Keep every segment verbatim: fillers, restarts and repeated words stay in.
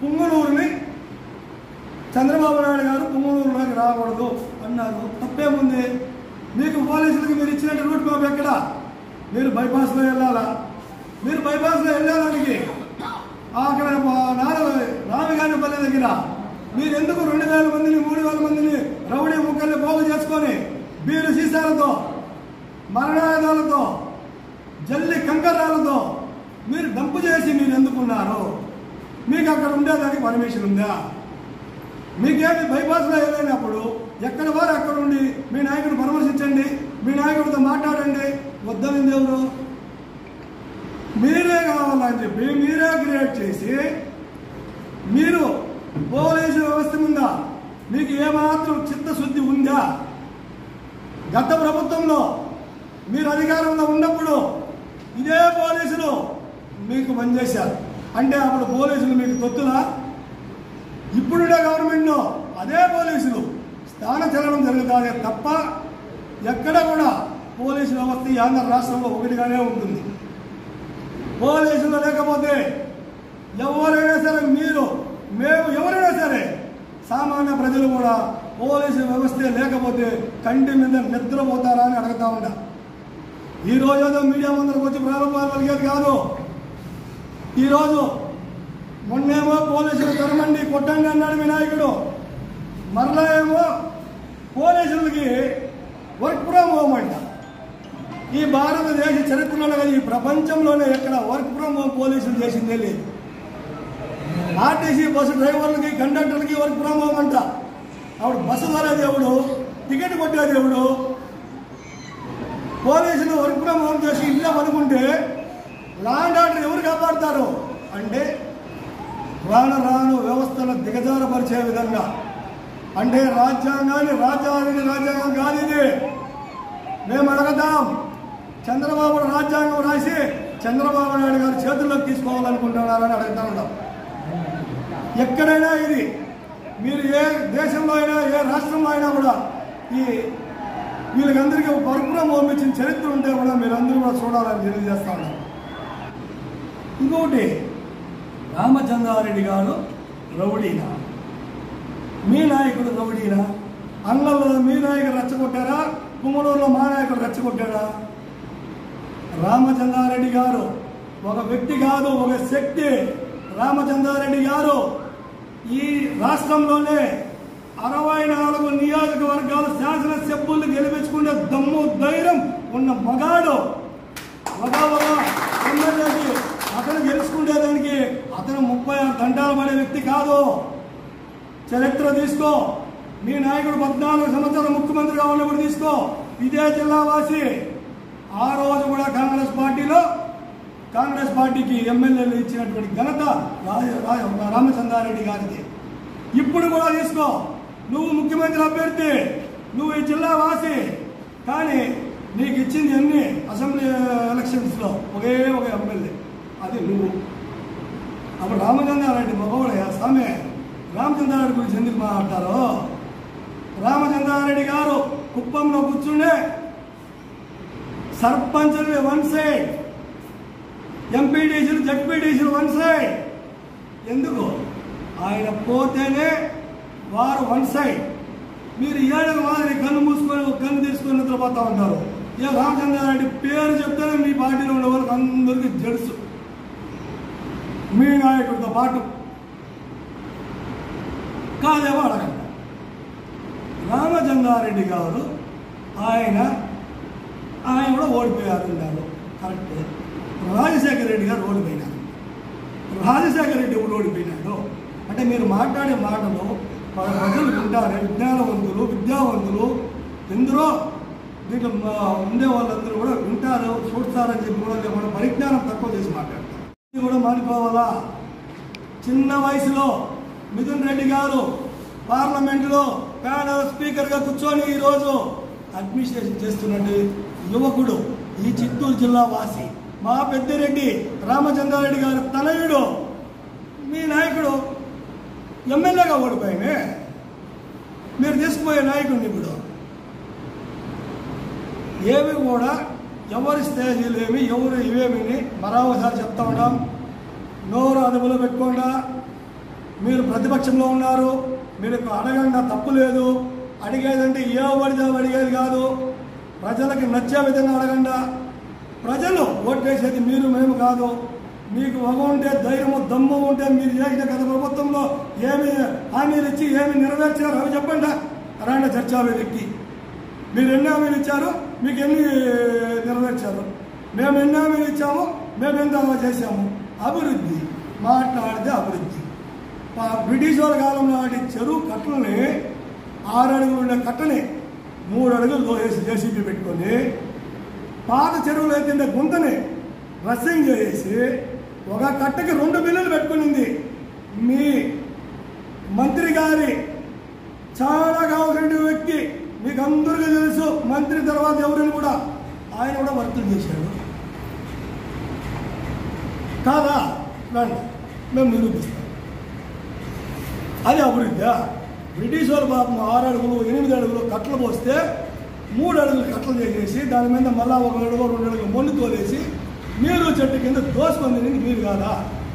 పుంగనూరుని చంద్రబాబు నాయుడు గారు పుంగనూరులోకి రాకూడదు అన్నారు. తప్పేముంది? మీకు పోలీసులకి మీరు ఇచ్చినట్టు రూట్ మ్యాప్ ఎక్కడ? మీరు బైపాస్లో వెళ్ళాలా? మీరు బైపాస్లో వెళ్ళేదానికి అక్కడ రామగానిపల్లి దగ్గర మీరు ఎందుకు రెండు వేల మందిని మూడు వేల మందిని రౌడీ ముక్కల్ని పోగు చేసుకొని బీరు సీసాలతో మరణాయుధాలతో జల్లి కంకర్రాలతో మీరు డంపు చేసి మీరు ఎందుకున్నారు? మీకు అక్కడ ఉండేదానికి పర్మిషన్ ఉందా? మీకేమి బైపాస్లో వెళ్ళినప్పుడు ఎక్కడ వారు అక్కడ ఉండి మీ నాయకుడు పరామర్శించండి, మీ నాయకుడితో మాట్లాడండి. వద్దనింది ఎవరు? మీరే కావాలని చెప్పి మీరే క్రియేట్ చేసి మీరు పోలీసు వ్యవస్థ ఉందా? మీకు ఏమాత్రం చిత్తశుద్ధి ఉందా? గత ప్రభుత్వంలో మీరు అధికారంలో ఉన్నప్పుడు ఇదే పోలీసులు మీకు పనిచేశారు అంటే అప్పుడు పోలీసులు మీకు తొత్తులా? ఇప్పుడుండే గవర్నమెంట్లో అదే పోలీసులు స్థాన చలనం జరుగుతుంది తప్ప ఎక్కడ కూడా పోలీసు వ్యవస్థ ఈ ఆంధ్ర రాష్ట్రంలో ఒకటిగానే ఉంటుంది. పోలీసులు లేకపోతే ఎవరైనా సరే, మీరు మేము ఎవరైనా సరే, సామాన్య ప్రజలు కూడా పోలీసు వ్యవస్థే లేకపోతే కంటి మీద నిద్రపోతారా అని అడుగుతా ఉంటా. ఈరోజు ఏదో మీడియా ముందరకు వచ్చి ప్రారంభాలు కలిగేది కాదు. ఈరోజు మొన్నేమో పోలీసులు తరమండి కొట్టండి అన్నాడు మీ నాయకుడు, మరలా ఏమో పోలీసులకి వర్క్ ఫ్రమ్ హోమ్ అంట. ఈ భారతదేశ చరిత్రలో కానీ ఈ ప్రపంచంలోనే ఎక్కడ వర్క్ ఫ్రమ్ హోమ్ పోలీసులు చేసిందే లేదు. ఆర్టీసీ బస్సు డ్రైవర్లకి కండక్టర్లకి వర్క్ ఫ్రమ్ హోమ్ అంట. అప్పుడు బస్సు ద్వారా దేవుడు, టికెట్ కొట్టే దేవుడు. పోలీసులు వర్క్ ఫ్రమ్ హోమ్ చేసి ఇంట్లో పనుకుంటే లా అండ్ ఆర్డర్ ఎవరు కాపాడుతారు అంటే రాను రాను వ్యవస్థను దిగజారపరిచే విధంగా, అంటే రాజ్యాంగాన్ని రాజ్యాంగాన్ని రాజ్యాంగం కాదు ఇది. మేము అడగదాం, చంద్రబాబు రాజ్యాంగం రాసి చంద్రబాబు నాయుడు గారు చేతుల్లోకి తీసుకోవాలనుకుంటున్నారని అడుగుతా ఉంటాం. ఎక్కడైనా ఇది మీరు ఏ దేశంలో అయినా ఏ రాష్ట్రంలో అయినా కూడా ఈ వీళ్ళకందరికీ వర్క్ ఫ్రమ్ హోమ్ ఇచ్చిన చరిత్ర ఉంటే కూడా మీరందరూ కూడా చూడాలని తెలియజేస్తా ఉన్నాం. ఇంకొకటి, రామచంద్రారెడ్డి గారు రౌడీనా? మీ నాయకుడు రౌడీనా? అంగల్లో మీ నాయకుడు రెచ్చగొట్టారా? పుంగనూరులో మా నాయకుడు రెచ్చగొట్టారా? రామచంద్రారెడ్డి గారు ఒక వ్యక్తి కాదు, ఒక శక్తి. రామచంద్రారెడ్డి గారు ఈ రాష్ట్రంలోనే అరవై నాలుగు నియోజకవర్గాల శాసనసభ్యులు గెలిపించుకునే దమ్ము ధైర్యం ఉన్న మగాడు. ఒక ఎమ్మెల్యేకి అతను గెలుచుకునేదానికి అతను ముప్పై ఆరు దండాలు పడే వ్యక్తి కాదు. చరిత్ర తీసుకో, మీ నాయకుడు పద్నాలుగు సంవత్సరాలు ముఖ్యమంత్రిగా ఉన్నప్పుడు తీసుకో, ఇదే జిల్లావాసి. ఆ రోజు కూడా కాంగ్రెస్ పార్టీలో కాంగ్రెస్ పార్టీకి ఎమ్మెల్యేలు ఇచ్చినటువంటి ఘనత రామచంద్రారెడ్డి గారికి. ఇప్పుడు కూడా తీసుకో, నువ్వు ముఖ్యమంత్రి అభ్యర్థి, నువ్వు ఈ జిల్లా వాసి, కానీ నీకు ఇచ్చింది అన్ని అసెంబ్లీ ఎలక్షన్స్లో ఒకే ఒక ఎమ్మెల్యే, అది నువ్వు. అప్పుడు రామచంద్రారెడ్డి మగవాడయ్యా స్వామి. రామచంద్రారెడ్డి గురించి ఎందుకు మాట్లాడతారు? రామచంద్రారెడ్డి గారు కుప్పంలో కూర్చుండే సర్పంచులు వన్ సైడ్, ఎంపీడీసీలు జడ్పీడీసీలు వన్ సైడ్. ఎందుకు? ఆయన పోతేనే వారు వన్ సైడ్. మీరు ఏడు మాదిరి కన్ను మూసుకొని కన్ను తీసుకొని నిద్రపోతా ఉంటారు. ఏ రామచంద్రారెడ్డి పేరు చెప్తేనే మీ పార్టీలో ఉండే వాళ్ళకి అందరికీ జడుసు, మీ నాయకుడితో పాటు. కాదేమో అడగండి. రామచంద్రారెడ్డి గారు ఆయన ఆయన కూడా ఓడిపోయారు ఉన్నారు, కరెక్టే. రాజశేఖర రెడ్డి గారు ఓడిపోయినారు. రాజశేఖర రెడ్డి ఎవరు ఓడిపోయినాడు అంటే మీరు మాట్లాడే మాటలు ప్రజలు వింటారే, విజ్ఞానవంతులు విద్యావంతులు ఎందరో దీంట్లో ఉండే వాళ్ళందరూ కూడా వింటారు, చూస్తారని చెప్పి కూడా మన పరిజ్ఞానం తక్కువ చేసి మాట్లాడతారు. ఇది కూడా మానుకోవాలా? చిన్న వయసులో మిథున్ రెడ్డి గారు పార్లమెంటులో ప్యానల్ స్పీకర్గా కూర్చొని ఈరోజు అడ్మినిస్ట్రేషన్ చేస్తున్నట్టు యువకుడు, ఈ చిత్తూరు జిల్లా వాసి, మా పెద్దిరెడ్డి రామచంద్రారెడ్డి గారు తనయుడు. మీ నాయకుడు ఎమ్మెల్యేగా ఓడిపోయామే, మీరు తీసుకుపోయే నాయకుడిని ఇప్పుడు ఏమి కూడా ఎవరి స్టేజీలు ఏమి ఎవరు ఇవేమిని మరొకసారి చెప్తా ఉన్నాం. నోరు అదుపులో పెట్టుకోండా. మీరు ప్రతిపక్షంలో ఉన్నారు, మీరు అడగండి, తప్పు లేదు. అడిగేదంటే ఏ పడితే అడిగేది కాదు, ప్రజలకి నచ్చే విధంగా అడగండి. ప్రజలు ఓట్లేసేది మీరు మేము కాదు. మీకు ఒక ఉంటే ధైర్యము దమ్ము ఉంటే మీరు చేసిన గత ప్రభుత్వంలో ఏమి హామీలు ఇచ్చి ఏమి నెరవేర్చారు అవి చెప్పండి. రాండి చర్చా వేదికకి. మీరు ఎన్ని హామీలు ఇచ్చారు, మీకు ఎన్ని నెరవేర్చారు, మేము ఎన్ని హామీలు ఇచ్చాము, మేము ఎంత చేశాము. అభివృద్ధి మాట్లాడితే అభివృద్ధి. బ్రిటిష్ వాళ్ళ కాలం నాటి చెరువు కట్టలని, ఆరు అడుగులు ఉండే కట్టని మూడు అడుగులు దోసేసి జేసీబీ పెట్టుకొని, పాత చెరువులు అయితే గుంతని రస్సింగ్ చేసి ఒక కట్టకి రెండు బిల్లులు పెట్టుకునింది. మీ మంత్రి గారి చాలా కావాల్సిన వ్యక్తి, మీకు అందరికీ తెలుసు. మంత్రి తర్వాత ఎవరిని కూడా ఆయన కూడా వర్కులు చేశాడు కాదా? రండి మేము నిరూపిస్తాం. అది అభివృద్ధి. బ్రిటిష్ వాళ్ళు పాపం ఆరు అడుగులు ఎనిమిది అడుగులు కట్టలు పోస్తే మూడు అడుగులు కట్టలు చేసేసి దాని మీద మళ్ళా ఒక అడుగు రెండు అడుగులు మొండి తోలేసి నీరు చెట్టు కింద దోసుకొని మీరు కాదా?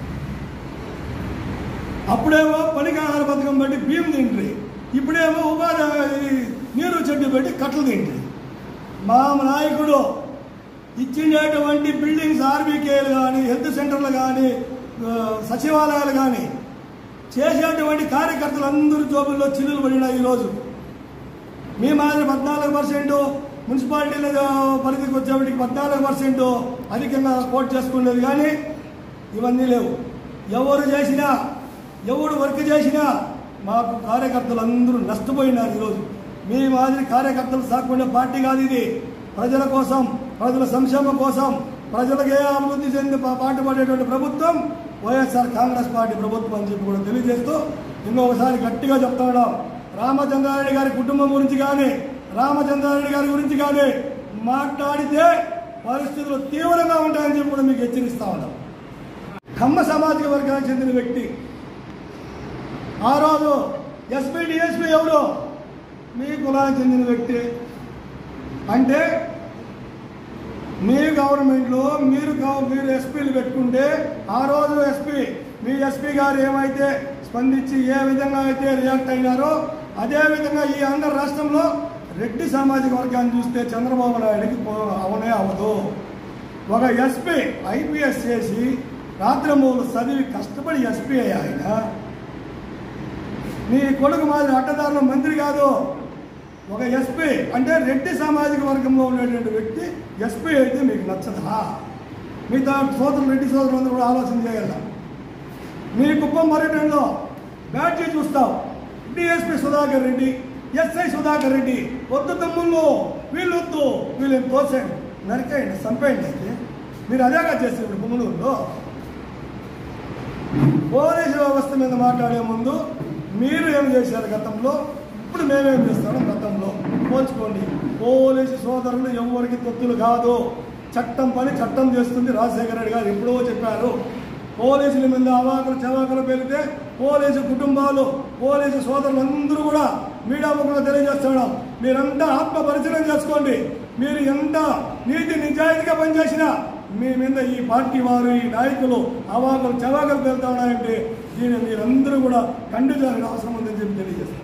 అప్పుడేమో పనికాహార పథకం బట్టి బియ్యం తింటారు, ఇప్పుడేమో ఉపాధి నీరు చెట్టు పెట్టి కట్టలు తింటారు. మా నాయకుడు ఇచ్చినటువంటి బిల్డింగ్స్, ఆర్బీకేలు కానీ, హెల్త్ సెంటర్లు కానీ, సచివాలయాలు కానీ చేసేటువంటి కార్యకర్తలు అందరూ జోబుల్లో చిల్లులు పడినాయి. ఈరోజు మీ మాదిరి పద్నాలుగు పర్సెంట్ మున్సిపాలిటీల పరిధికి వచ్చేవాటికి పద్నాలుగు పర్సెంట్ అధికంగా కోట్ చేసుకునేది, కానీ ఇవన్నీ లేవు. ఎవరు చేసినా, ఎవరు వర్క్ చేసినా మాకు కార్యకర్తలు అందరూ నష్టపోయినారు. ఈరోజు మీ మాదిరి కార్యకర్తలు సాకునే పార్టీ కాదు ఇది. ప్రజల కోసం, ప్రజల సంక్షేమం కోసం, ప్రజలకు ఏ అభివృద్ధి చెంది పాటుపడేటువంటి ప్రభుత్వం వైఎస్ఆర్ కాంగ్రెస్ పార్టీ ప్రభుత్వం అని చెప్పి కూడా తెలియజేస్తూ ఇంకొకసారి గట్టిగా చెప్తున్నాం. రామచంద్రారెడ్డి గారి కుటుంబం గురించి కానీ, రామచంద్రారెడ్డి గారి గురించి కానీ మాట్లాడితే పరిస్థితులు తీవ్రంగా ఉంటాయని చెప్పి కూడా మీకు హెచ్చరిస్తా ఉన్నాం. కమ్మ సామాజిక వర్గానికి చెందిన వ్యక్తి ఆ రోజు ఎస్పీ డిఎస్పీ ఎవరు? మీ కులానికి చెందిన వ్యక్తి. అంటే మీ గవర్నమెంట్లో మీరు మీరు ఎస్పీలు పెట్టుకుంటే ఆ రోజు ఎస్పీ మీ ఎస్పీ గారు ఏమైతే స్పందించి ఏ విధంగా అయితే రియాక్ట్ అయినారో అదే విధంగా ఈ ఆంధ్ర రాష్ట్రంలో రెడ్డి సామాజిక వర్గాన్ని చూస్తే చంద్రబాబు నాయుడికి అవనే అవదు. ఒక ఎస్పీ ఐపీఎస్ చేసి రాత్రమూలు చదివి కష్టపడి ఎస్పీ అయ్యా ఆయన. నీ కొడుకు మాదిరి అడ్డదారులు మంత్రి కాదు. ఒక ఎస్పీ అంటే రెడ్డి సామాజిక వర్గంలో ఉండేటువంటి వ్యక్తి ఎస్పీ అయితే మీకు నచ్చదా? మిగతా సోదరులు రెడ్డి సోదరులందరూ కూడా ఆలోచన చేయాలి. మీ కుప్పం పర్యటనలో బ్యాడ్జీ చూస్తావు, డిఎస్పీ సుధాకర్ రెడ్డి, ఎస్ఐ సుధాకర్ రెడ్డి. వద్దు తమ్ముళ్ళు, వీళ్ళు వద్దు, వీళ్ళని తోసేయండి, నరికేయండి, చంపేయండి. అయితే మీరు అదేగా చేసేవాడు గుమ్మలూరులో. పోలీసు వ్యవస్థ మీద మాట్లాడే ముందు మీరు ఏం చేశారు గతంలో, ఇప్పుడు మేమేం చేస్తామో గతంలో పోల్చుకోండి. పోలీసు సోదరులు ఎవరికి తొత్తులు కాదు. చట్టం పని చట్టం చేస్తుంది. రాజశేఖర రెడ్డి గారు ఎప్పుడో చెప్పారు. పోలీసుల మీద అవాకులు చవాకులు పెరిగితే పోలీసు కుటుంబాలు, పోలీసు సోదరులు అందరూ కూడా మీడియా ముఖంగా తెలియజేస్తున్నాం. మీరంతా ఆత్మ పరిశీలన చేసుకోండి. మీరు ఎంత నీతి నిజాయితీగా పనిచేసినా మీ మీద ఈ పార్టీ వారు, ఈ నాయకులు అవాకులు చవాకులు పెరుగుతా ఉన్నాయంటే దీన్ని మీరందరూ కూడా ఖండించాల్సిన అవసరం ఉందని చెప్పి తెలియజేస్తారు.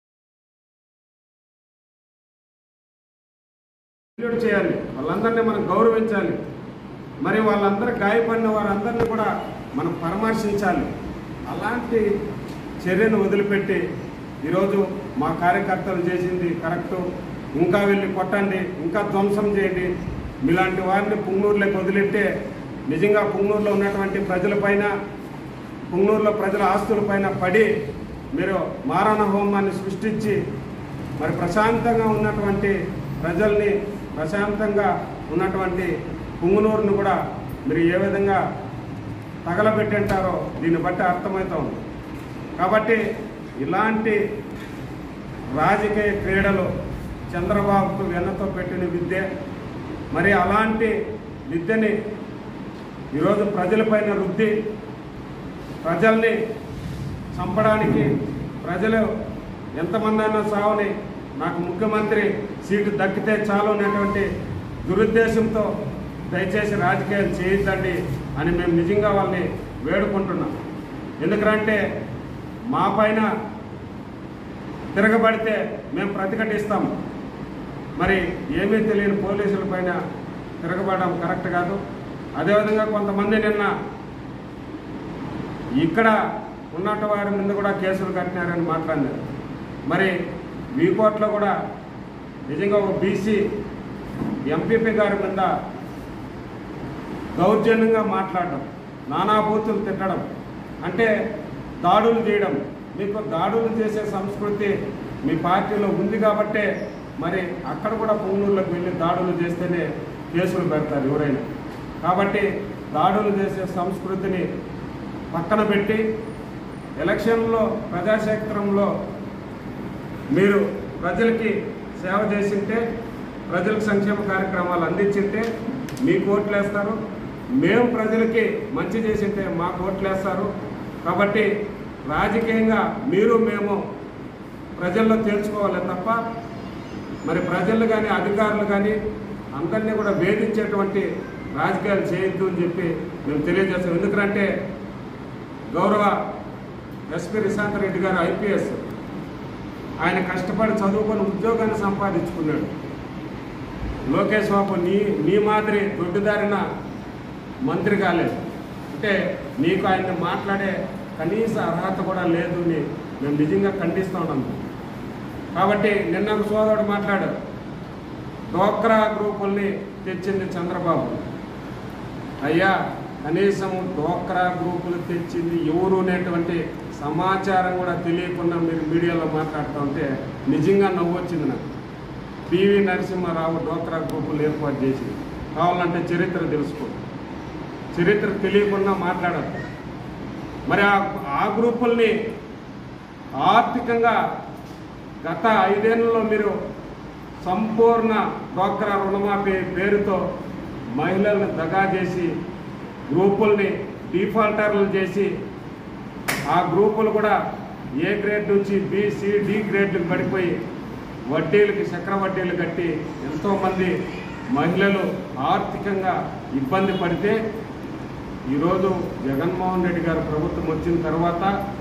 చేయాలి, వాళ్ళందరినీ మనం గౌరవించాలి. మరి వాళ్ళందరూ గాయపడిన వారందరినీ కూడా మనం పరామర్శించాలి. అలాంటి చర్యను వదిలిపెట్టి ఈరోజు మా కార్యకర్తలు చేసింది కరెక్టు, ఇంకా వెళ్ళి కొట్టండి, ఇంకా ధ్వంసం చేయండి, మీలాంటి వారిని పుంగనూరులోకి వదిలితే నిజంగా పుంగనూరులో ఉన్నటువంటి ప్రజలపైన, పుంగనూరులో ప్రజల ఆస్తులపైన పడి మీరు మారణ హోమాన్ని సృష్టించి మరి ప్రశాంతంగా ఉన్నటువంటి ప్రజల్ని, ప్రశాంతంగా ఉన్నటువంటి పుంగనూరును కూడా మీరు ఏ విధంగా తగలబెట్టింటారో దీన్ని బట్టి అర్థమవుతుంది. కాబట్టి ఇలాంటి రాజకీయ క్రీడలు చంద్రబాబుకు వెన్నతో పెట్టిన విద్య. మరి అలాంటి విద్యని ఈరోజు ప్రజలపైన రుద్ది ప్రజల్ని చంపడానికి, ప్రజలు ఎంతమంది అయినా సావని, నాకు ముఖ్యమంత్రి సీటు దక్కితే చాలు అనేటువంటి దురుద్దేశంతో దయచేసి రాజకీయాలు చేయొద్దండి అని మేము నిజంగా వాళ్ళని వేడుకుంటున్నాం. ఎందుకంటే మా పైన తిరగబడితే మేము ప్రతిఘటిస్తాం. మరి ఏమీ తెలియని పోలీసుల పైన తిరగబడడం కరెక్ట్ కాదు. అదేవిధంగా కొంతమంది నిన్న ఇక్కడ ఉన్నట్టు వారి మీద కూడా కేసులు కట్టినారని మాట్లాడినారు. మరి వీకోట్లో కూడా నిజంగా ఒక బీసీ ఎంపీపీ గారి మీద దౌర్జన్యంగా మాట్లాడడం, నానాభూతులు తిట్టడం, అంటే దాడులు చేయడం. మీకు దాడులు చేసే సంస్కృతి మీ పార్టీలో ఉంది కాబట్టే మరి అక్కడ కూడా పొంగనూరులోకి వెళ్ళి దాడులు చేస్తేనే కేసులు పెడతారు ఎవరైనా. కాబట్టి దాడులు చేసే సంస్కృతిని పక్కన పెట్టి ఎలక్షన్లో ప్రజాక్షేత్రంలో మీరు ప్రజలకి సేవ చేసింటే, ప్రజలకు సంక్షేమ కార్యక్రమాలు అందించింటే మీకు ఓట్లేస్తారు. మేము ప్రజలకి మంచి చేసింటే మాకు ఓట్లేస్తారు. కాబట్టి రాజకీయంగా మీరు మేము ప్రజల్లో తేల్చుకోవాలి తప్ప మరి ప్రజలు కానీ అధికారులు కానీ అందరినీ కూడా వేధించేటువంటి రాజకీయాలు చేయొద్దు అని చెప్పి మేము తెలియజేస్తాం. ఎందుకంటే గౌరవ ఎస్పీ రిశాంత్ రెడ్డి గారు ఐపీఎస్, ఆయన కష్టపడి చదువుకొని ఉద్యోగాన్ని సంపాదించుకున్నాడు. లోకేష్ బాబు నీ నీ మాదిరి దొడ్డుదారిన మంత్రి కాలేదు. అంటే నీకు ఆయన్ని మాట్లాడే కనీస అర్హత కూడా లేదు అని మేము నిజంగా ఖండిస్తూ ఉన్నాం. కాబట్టి నిన్న ఒక సోదరుడు మాట్లాడారు, డోక్రా గ్రూపుల్ని తెచ్చింది చంద్రబాబు. అయ్యా, కనీసం డోక్రా గ్రూపులు తెచ్చింది ఎవరు అనేటువంటి సమాచారం కూడా తెలియకుండా మీరు మీడియాలో మాట్లాడుతూ ఉంటే నిజంగా నవ్వు వచ్చింది నాకు. పివి నరసింహారావు డోక్రా గ్రూపులు ఏర్పాటు చేసి, కావాలంటే చరిత్ర తెలుసుకో, చరిత్ర తెలియకుండా మాట్లాడారు. మరి ఆ గ్రూపుల్ని ఆర్థికంగా గత ఐదేళ్లలో మీరు సంపూర్ణ డోక్రా రుణమాఫీ పేరుతో మహిళలను దగా చేసి గ్రూపుల్ని డిఫాల్టర్లు చేసి ఆ గ్రూపులు కూడా ఏ గ్రేడ్ నుంచి బి సి డి గ్రేడ్లకు పడిపోయి వడ్డీలకి చక్ర వడ్డీలు కట్టి ఎంతోమంది మహిళలు ఆర్థికంగా ఇబ్బంది పడితే ఈరోజు జగన్మోహన్ రెడ్డి గారు ప్రభుత్వం వచ్చిన తర్వాత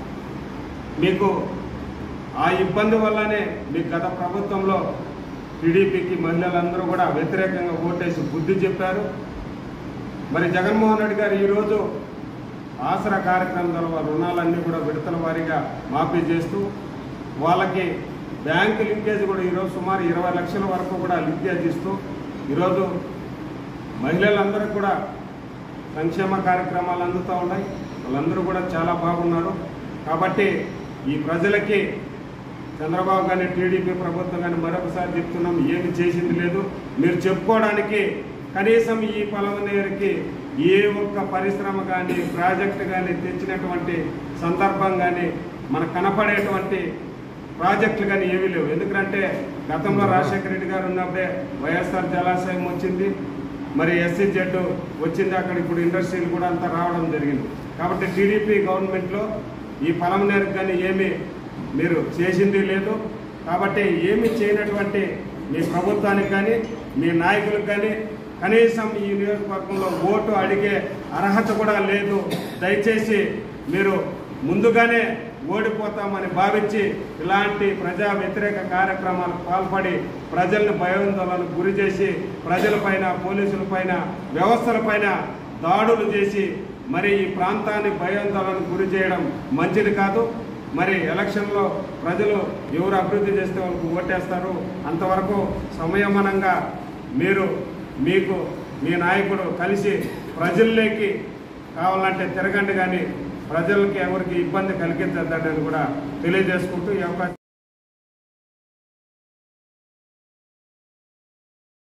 మీకు ఆ ఇబ్బంది వల్లనే మీకు గత ప్రభుత్వంలో టీడీపీకి మహిళలందరూ కూడా వ్యతిరేకంగా ఓటేసి బుద్ధి చెప్పారు. మరి జగన్మోహన్ రెడ్డి గారు ఈరోజు ఆసరా కార్యక్రమం ద్వారా రుణాలన్నీ కూడా విడతల వారీగా మాఫీ చేస్తూ వాళ్ళకి బ్యాంకు లింకేజ్ కూడా ఈరోజు సుమారు ఇరవై లక్షల వరకు కూడా లింకేజ్ ఇస్తూ ఈరోజు మహిళలందరూ కూడా సంక్షేమ కార్యక్రమాలు అందుతూ ఉన్నాయి. వాళ్ళందరూ కూడా చాలా బాగున్నారు. కాబట్టి ఈ ప్రజలకి చంద్రబాబు కానీ టీడీపీ ప్రభుత్వం కానీ మరొకసారి చెప్తున్నాం, ఏమి చేసింది లేదు. మీరు చెప్పుకోవడానికి కనీసం ఈ పలమనేరుకి ఏ ఒక్క పరిశ్రమ కానీ ప్రాజెక్టు కానీ తెచ్చినటువంటి సందర్భం కానీ మనకు కనపడేటువంటి ప్రాజెక్టులు కానీ ఏమీ లేవు. ఎందుకంటే గతంలో రాజశేఖర రెడ్డి గారు ఉన్నప్పుడే వైఎస్ఆర్ జలాశయం వచ్చింది, మరి ఎస్సీ జెడ్ వచ్చింది, అక్కడ ఇప్పుడు ఇండస్ట్రీలు కూడా అంతా రావడం జరిగింది. కాబట్టి టీడీపీ గవర్నమెంట్లో ఈ పలమనేరుకు కానీ ఏమీ మీరు చేసింది లేదు. కాబట్టి ఏమి చేయనటువంటి మీ ప్రభుత్వానికి కానీ మీ నాయకులకు కానీ కనీసం ఈ నియోజకవర్గంలో ఓటు అడిగే అర్హత కూడా లేదు. దయచేసి మీరు ముందుగానే ఓడిపోతామని భావించి ఇలాంటి ప్రజా వ్యతిరేక కార్యక్రమాలకు పాల్పడి ప్రజలను భయాందోళనకు గురి చేసి ప్రజలపైన పోలీసులపైన వ్యవస్థలపైన దాడులు చేసి మరి ఈ ప్రాంతాన్ని భయాందోళనకు గురి చేయడం మంచిది కాదు. మరి ఎలక్షన్లో ప్రజలు ఎవరు అభివృద్ధి చేస్తే వాళ్ళకు ఓటేస్తారు. అంతవరకు సంయమనంగా మీరు మీకు మీ నాయకుడు కలిసి ప్రజల్లోకి కావాలంటే తిరగండి, కానీ ప్రజలకి ఎవరికి ఇబ్బంది కలిగించద్దని కూడా తెలియజేసుకుంటూ ఈ అవకాశం